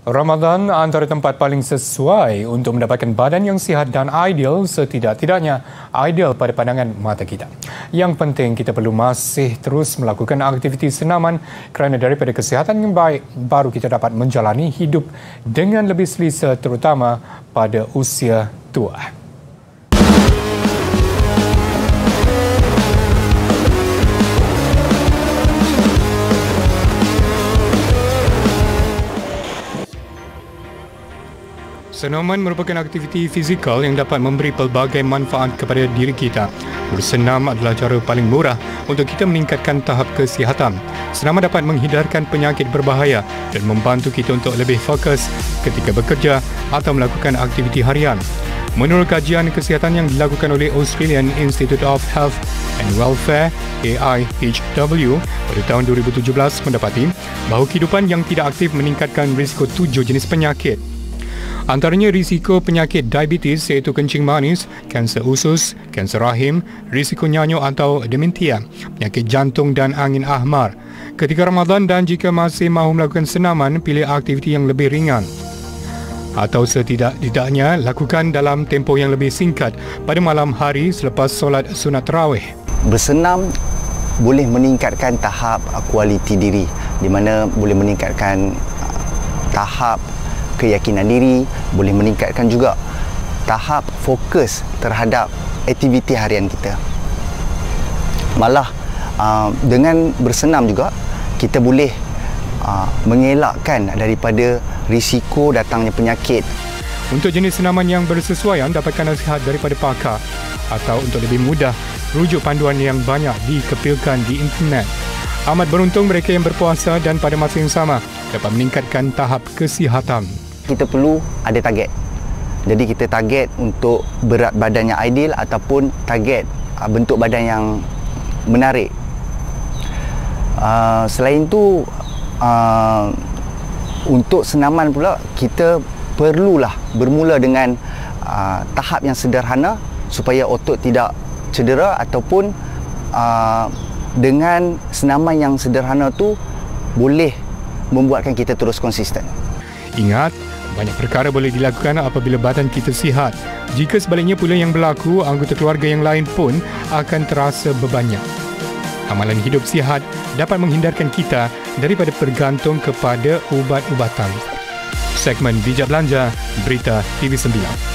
Ramadan antara tempat paling sesuai untuk mendapatkan badan yang sihat dan ideal, setidak-tidaknya ideal pada pandangan mata kita. Yang penting kita perlu masih terus melakukan aktiviti senaman kerana daripada kesihatan yang baik, baru kita dapat menjalani hidup dengan lebih selesa terutama pada usia tua. Senaman merupakan aktiviti fizikal yang dapat memberi pelbagai manfaat kepada diri kita. Bersenam adalah cara paling murah untuk kita meningkatkan tahap kesihatan. Senaman dapat menghindarkan penyakit berbahaya dan membantu kita untuk lebih fokus ketika bekerja atau melakukan aktiviti harian. Menurut kajian kesihatan yang dilakukan oleh Australian Institute of Health and Welfare (AIHW) pada tahun 2017 mendapati bahawa kehidupan yang tidak aktif meningkatkan risiko 7 jenis penyakit. Antaranya risiko penyakit diabetes iaitu kencing manis, kanser usus, kanser rahim, risiko nyanyuk atau dementia, penyakit jantung dan angin ahmar. Ketika Ramadan dan jika masih mahu melakukan senaman, pilih aktiviti yang lebih ringan. Atau setidak-tidaknya lakukan dalam tempoh yang lebih singkat pada malam hari selepas solat sunat tarawih. Bersenam boleh meningkatkan tahap kualiti diri, di mana boleh meningkatkan tahap keyakinan diri, boleh meningkatkan juga tahap fokus terhadap aktiviti harian kita. Malah dengan bersenam juga kita boleh mengelakkan daripada risiko datangnya penyakit. Untuk jenis senaman yang bersesuaian, dapatkan nasihat daripada pakar atau untuk lebih mudah, rujuk panduan yang banyak dikepilkan di internet. Amat beruntung mereka yang berpuasa dan pada masa yang sama dapat meningkatkan tahap kesihatan. Kita perlu ada target. Jadi kita target untuk berat badan yang ideal ataupun target bentuk badan yang menarik. Selain itu, untuk senaman pula kita perlulah bermula dengan tahap yang sederhana supaya otot tidak cedera, ataupun dengan senaman yang sederhana tu boleh membuatkan kita terus konsisten. Ingat, banyak perkara boleh dilakukan apabila badan kita sihat. Jika sebaliknya pula yang berlaku, anggota keluarga yang lain pun akan terasa bebannya. Amalan hidup sihat dapat menghindarkan kita daripada bergantung kepada ubat-ubatan. Segmen Bijak Belanja, Berita TV9.